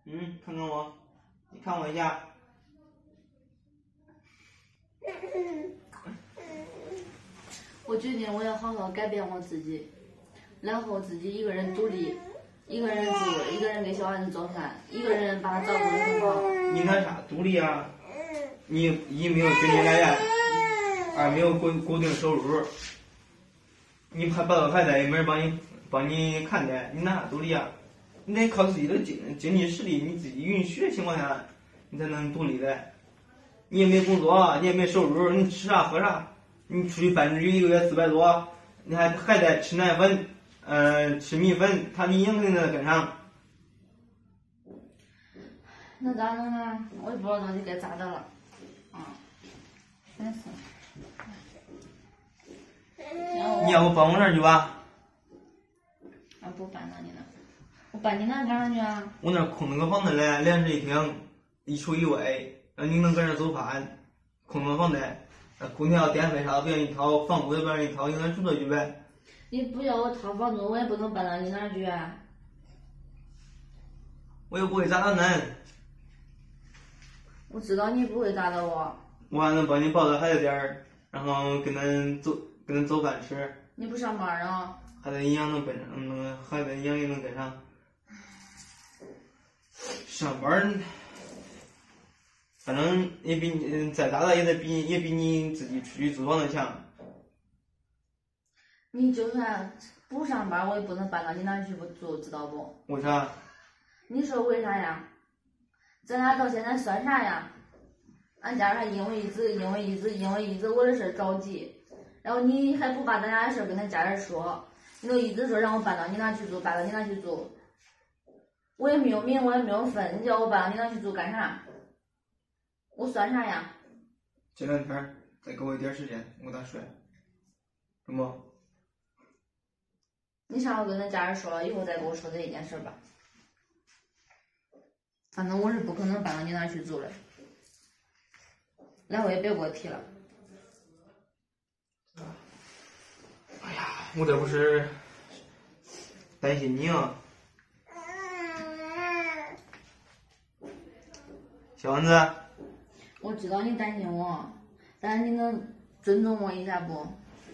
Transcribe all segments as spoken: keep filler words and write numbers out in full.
嗯，看看我，你看我一下。 我决定我要好好改变我自己，然后自己一个人独立，一个人住，一个人给小孩子做饭，一个人把他照顾得很好。 你那啥独立啊？你一没有经济来源，二没有固固定收入，你还抱个孩子也没人帮你帮你看待，你那啥独立啊？你得靠自己的经经济实力，你自己允许的情况下，你才能独立的。你也没工作，你也没收入，你吃啥喝啥？你出去办日一个月四百多，你还还得吃奶粉，呃，吃米粉，他你肯定得跟上。 那咋弄呢？我也不知道到底该咋的了。啊，真是。 你要不搬我那儿去吧？ 啊，不搬到你那，我搬你那干啥去啊？ 我那儿空了个房子嘞，两室一厅，一厨一卫，让你能搁那儿做饭，空了房子，空调、电费啥都不让你掏，房租也不让你掏，你搁那儿住着去呗。 你不要我掏房租，我也不能搬到你那儿去啊。 我又不会咋的恁。 我知道你不会咋的我。 我还能帮你抱着孩子点儿，然后跟恁做跟恁做饭吃。 你不上班啊？ 孩子营养能跟上，嗯，孩子营养也能跟上。上班，反正也比你再咋的也得比也比你自己出去租房子强。 你就算不上班，我也不能搬到你那儿去住，知道不？ 为啥？ 你说为啥呀？咱俩到现在算啥呀？俺家还因为一直因为一直因为一直我的事着急，然后你还不把咱俩的事跟咱家人说，你都一直说让我搬到你那去住，搬到你那去住，我也没有名，我也没有分，你叫我搬到你那去住干啥？我算啥呀？ 这两天再给我一点时间，我咋说？怎么？ 你上回跟咱家人说了，以后再跟我说这一件事吧。反正我是不可能搬到你那去住的，然后也别给我提了。 哎呀，我这不是担心你啊，小丸子。 我知道你担心我，但是你能尊重我一下不？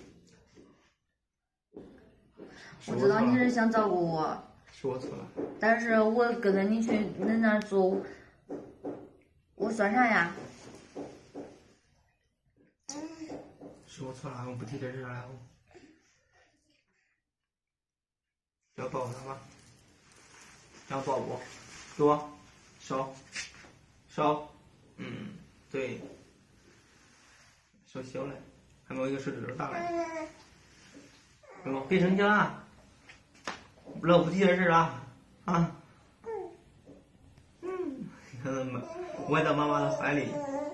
我知道你是想照顾我， 是我错了。 但是我跟着你去恁那儿住，我算啥呀？ 是我错了，我不提这事了。要抱他吧？要抱不？给我，手，手，嗯，对，手小嘞，还没有一个手指头大嘞。给我，别生气了，不知道不提这事了啊。嗯，嗯，歪到妈妈的怀里。